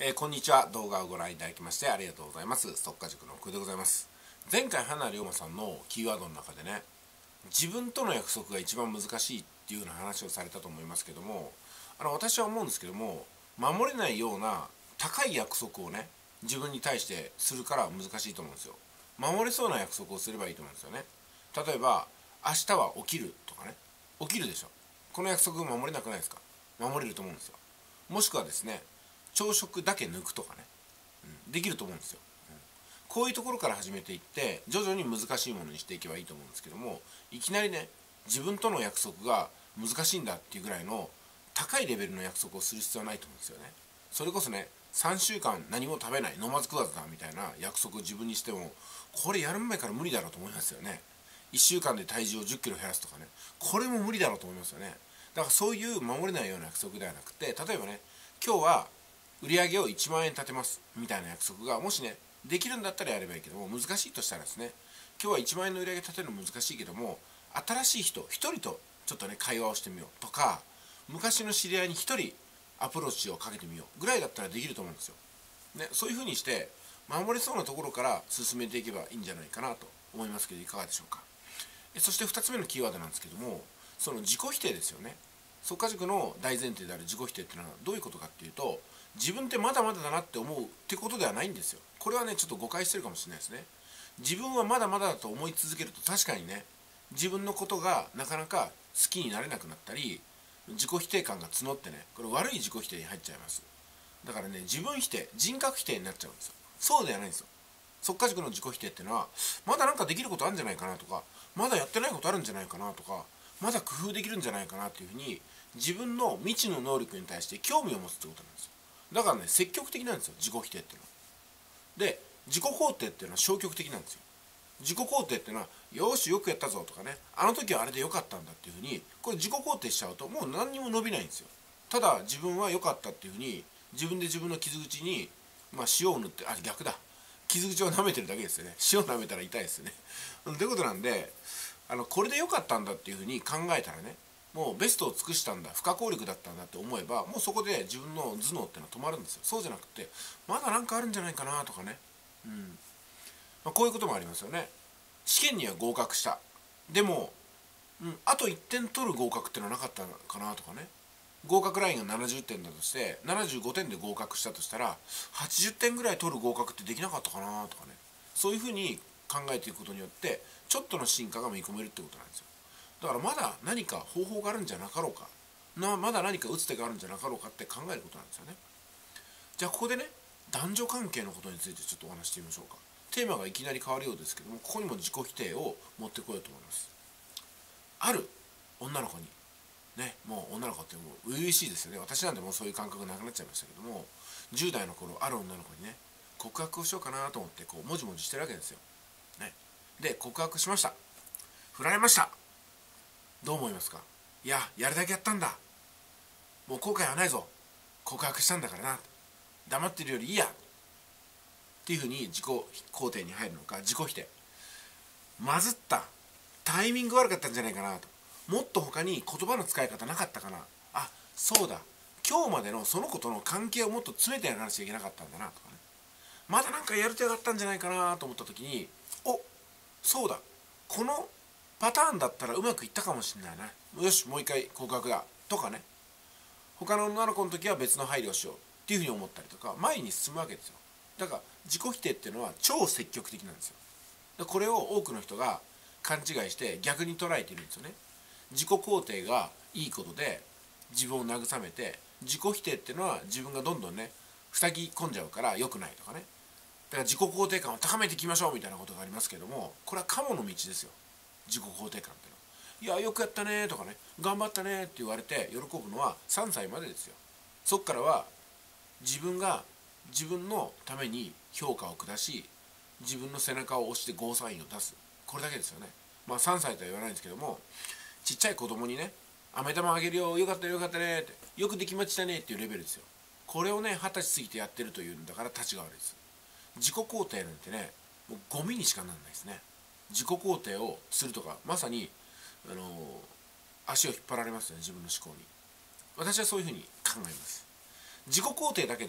こんにちは。動画をご覧いただきましてありがとうございます。速稼塾の奥でございます。前回花龍馬さんのキーワードの中でね、自分との約束が一番難しいっていうような話をされたと思いますけども、私は思うんですけども、守れないような高い約束をね、自分に対してするから難しいと思うんですよ。守れそうな約束をすればいいと思うんですよね。例えば、明日は起きるとかね、起きるでしょ。この約束守れなくないですか？守れると思うんですよ。もしくはですね、朝食だけ抜くとかね、できると思うんですよ。こういうところから始めていって徐々に難しいものにしていけばいいと思うんですけども、いきなりね、自分との約束が難しいんだっていうぐらいの高いレベルの約束をする必要はないと思うんですよね。それこそね、3週間何も食べない、飲まず食わずだみたいな約束を自分にしても、これやる前から無理だろうと思いますよね。1週間で体重を10キロ減らすとかね、これも無理だろうと思いますよね。だからそういう守れないような約束ではなくて、例えばね、今日は売り上げを1万円立てますみたいな約束がもしね、できるんだったらやればいいけども、難しいとしたらですね、今日は1万円の売り上げ立てるの難しいけども、新しい人1人とちょっとね会話をしてみようとか、昔の知り合いに1人アプローチをかけてみようぐらいだったらできると思うんですよ、ね、そういう風にして守れそうなところから進めていけばいいんじゃないかなと思いますけど、いかがでしょうか。そして2つ目のキーワードなんですけども、その自己否定ですよね。速稼塾の大前提である自己否定っていうのはどういうことかっていうと、自分ってまだまだだなって思うってことではないんですよ。これはねちょっと誤解してるかもしれないですね。自分はまだまだだと思い続けると、確かにね、自分のことがなかなか好きになれなくなったり、自己否定感が募ってね、これ悪い自己否定に入っちゃいます。だからね、自分否定、人格否定になっちゃうんですよ。そうではないんですよ。速稼塾の自己否定っていうのは、まだなんかできることあるんじゃないかなとか、まだやってないことあるんじゃないかなとか、まだ工夫できるんじゃないかなっていうふうに、自分の未知の能力に対して興味を持つってことなんですよ。だからね、積極的なんですよ、自己否定っていうのは。で、自己肯定っていうのは消極的なんですよ。自己肯定っていうのは、よしよくやったぞとかね、あの時はあれでよかったんだっていうふうに、これ自己肯定しちゃうともう何にも伸びないんですよ。ただ自分は良かったっていうふうに、自分で自分の傷口に、塩を塗って、逆だ、傷口を舐めてるだけですよね。塩を舐めたら痛いですよね。ということなんで、これで良かったんだっていうふうに考えたらね、もうベストを尽くしたんだ、不可抗力だったんだって思えば、もうそこで自分の頭脳っていうのは止まるんですよ。そうじゃなくて、まだなんかあるんじゃないかなとかね、こういうこともありますよね。試験には合格した、でも、あと1点取る合格っていうのはなかったかなとかね、合格ラインが70点だとして75点で合格したとしたら、80点ぐらい取る合格ってできなかったかなとかね、そういうふうに考えていくことによってちょっとの進化が見込めるってことなんですよ。だからまだ何か方法があるんじゃなかろうかまだ何か打つ手があるんじゃなかろうかって考えることなんですよね。じゃあここでね、男女関係のことについてちょっとお話してみましょうか。テーマがいきなり変わるようですけども、ここにも自己否定を持ってこようと思います。ある女の子にね、もう女の子ってもう初々しいですよね。私なんてもうそういう感覚なくなっちゃいましたけども、10代の頃ある女の子にね、告白をしようかなと思ってこうもじもじしてるわけですよ、ね、で告白しました。振られました。どう思いますか？いや、やるだけやったんだ、もう後悔はないぞ、告白したんだからな、黙ってるよりいいやっていうふうに自己肯定に入るのか、自己否定、まずった、タイミング悪かったんじゃないかなと、もっと他に言葉の使い方なかったかな、そうだ、今日までのその子との関係をもっと詰めてやらなきゃいけなかったんだなとかね、まだなんかやる手があったんじゃないかなと思った時に、そうだ、このパターンだったらうまくいったかもしれないな、よしもう一回告白だとかね、他の女の子の時は別の配慮をしようっていうふうに思ったりとか、前に進むわけですよ。だから自己否定っていうのは超積極的なんですよ。これを多くの人が勘違いして逆に捉えているんですよね。自己肯定がいいことで自分を慰めて、自己否定っていうのは自分がどんどんね塞ぎ込んじゃうから良くないとかね、だから自己肯定感を高めていきましょうみたいなことがありますけども、これはカモの道ですよ。自己肯定感っていうのは、いやよくやったねとかね、頑張ったねって言われて喜ぶのは3歳までですよ。そっからは自分が自分のために評価を下し、自分の背中を押してゴーサインを出す、これだけですよね。3歳とは言わないんですけども、ちっちゃい子供にね、飴玉あげるよ、よかったよかったねって、よくできましたねっていうレベルですよ。これをね20歳過ぎてやってるというんだから立ちが悪いです。自己肯定なんてね、もうゴミにしかならないですね。自己肯定をするとか、まさに足を引っ張られますよね、自分の思考に。私はそういうふうに考えます。自己肯定だけで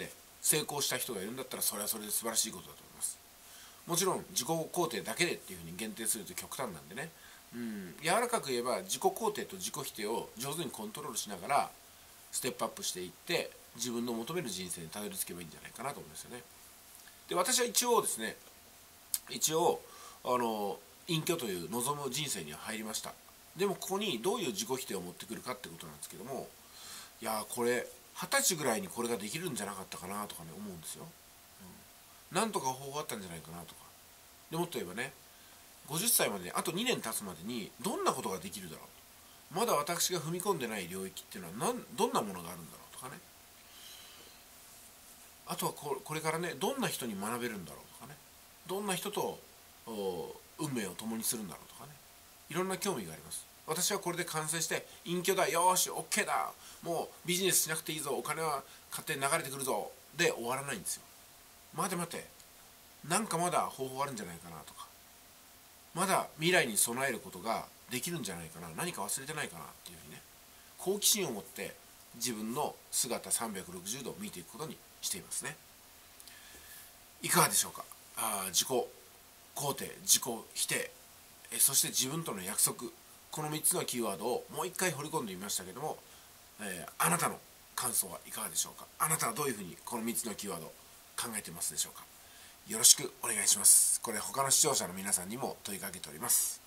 成功した人がいるんだったら、それはそれで素晴らしいことだと思います。もちろん自己肯定だけでっていうふうに限定すると極端なんでね、柔らかく言えば自己肯定と自己否定を上手にコントロールしながらステップアップしていって、自分の求める人生にたどり着けばいいんじゃないかなと思いますよね。で、私は一応ですね、隠居という望む人生には入りました。でもここにどういう自己否定を持ってくるかってことなんですけども、いやこれ20歳ぐらいにこれができるんじゃなかったかなとかね、思うんですよ。なんとか方法あったんじゃないかなとか。でもっと言えばね、50歳まであと2年経つまでにどんなことができるだろうと、まだ私が踏み込んでない領域っていうのはどんなものがあるんだろうとかね、あとはこれからね、どんな人に学べるんだろうとかね、どんな人と運命を共にするんだろうとかね、いろんな興味があります。私はこれで完成して隠居だ、よーし OK だ、もうビジネスしなくていいぞ、お金は勝手に流れてくるぞで終わらないんですよ。待て待て、なんかまだ方法あるんじゃないかなとか、まだ未来に備えることができるんじゃないかな、何か忘れてないかなっていうふうにね、好奇心を持って自分の姿360度を見ていくことにしていますね。いかがでしょうか。自己肯定、自己否定、そして自分との約束、この3つのキーワードをもう一回掘り込んでみましたけども、あなたの感想はいかがでしょうか。あなたはどういうふうにこの3つのキーワードを考えてますでしょうか。よろしくお願いします。これ他の視聴者の皆さんにも問いかけております。